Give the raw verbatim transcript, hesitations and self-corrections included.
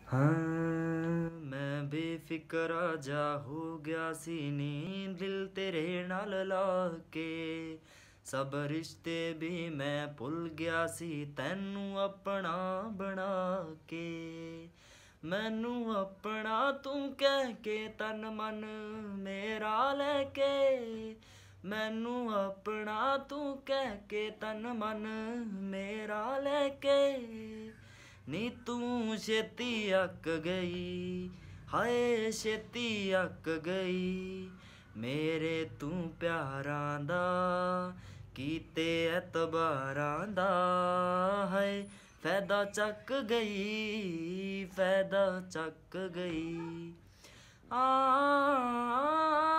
ਹਾਂ ਮੈਂ ਬੇਫਿਕਰਾ ਜਾ ਹੋ ਗਿਆ ਸੀ ਨੀ ਦਿਲ ਤੇਰੇ ਨਾਲ ਲਾ ਕੇ ਸਭ ਰਿਸ਼ਤੇ ਵੀ ਮੈਂ ਭੁੱਲ ਗਿਆ ਸੀ ਤੈਨੂੰ ਆਪਣਾ ਬਣਾ ਕੇ ਮੈਨੂੰ ਆਪਣਾ ਤੂੰ ਕਹਿ ਕੇ ਤਨ ਮਨ ਮੇਰਾ ਲੈ ਕੇ ਮੈਨੂੰ ਆਪਣਾ ਤੂੰ ਕਹਿ ਕੇ ਤਨ ਮਨ ਮੇਰਾ ਲੈ ਕੇ ਨੀ ਤੂੰ ਛੇਤੀ ਅੱਕ ਗਈ ਹਾਏ ਛੇਤੀ ਅੱਕ ਗਈ ਮੇਰੇ ਤੂੰ ਪਿਆਰਾਂ ਦਾ ਕੀਤੇ ਐਤਬਾਰਾਂ ਦਾ ਹਾਏ ਫਾਇਦਾ ਚੱਕ ਗਈ ਫਾਇਦਾ ਚੱਕ ਗਈ ਆ